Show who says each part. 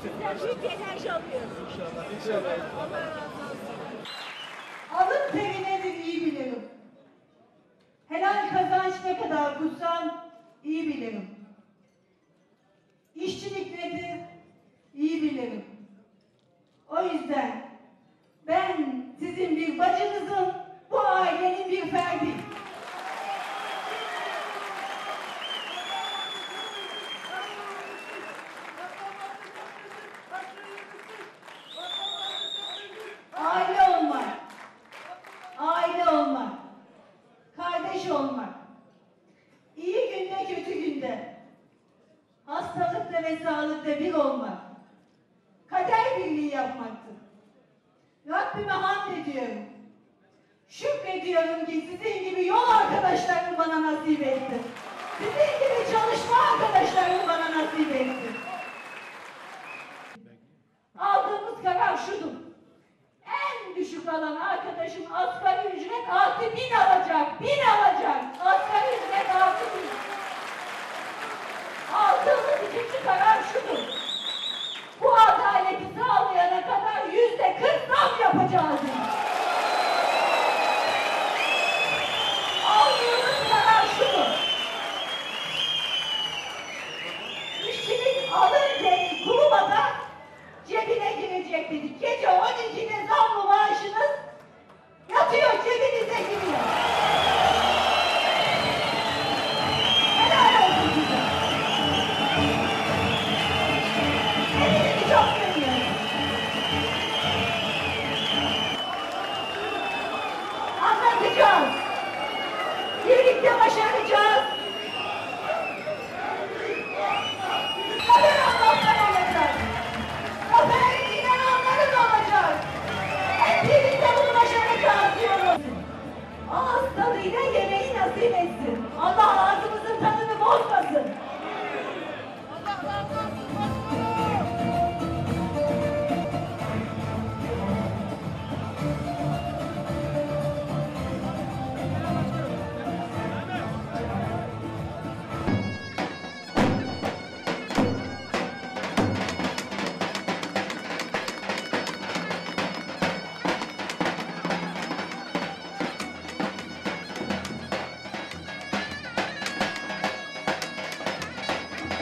Speaker 1: Sizden büyük enerji alıyoruz.
Speaker 2: İnşallah, inşallah.
Speaker 1: Allah razı olsun.
Speaker 3: Alın teri nedir iyi bilirim. Helal kazanç ne kadar kutsal iyi bilirim. İşçilik nedir iyi bilirim. O yüzden ben sizin bir bacınızım, bu ailenin bir ferdi. Aile olmak, aile olmak, kardeş olmak, iyi günde kötü günde, hastalıkta ve sağlıkta bir olmak, kader birliği yapmaktır. Rabbime hamd ediyorum. Şükrediyorum ki sizin gibi yol arkadaşlarım bana nasip etti. Sizin gibi çalışma arkadaşlarım bana nasip etti. Aldığımız karar şudur. En düşük alan arkadaşım asgari ücret artı 1000 alacak. 1000 alacak. Asgari ücret artı 1000. Aldığımız ikinci karar şudur.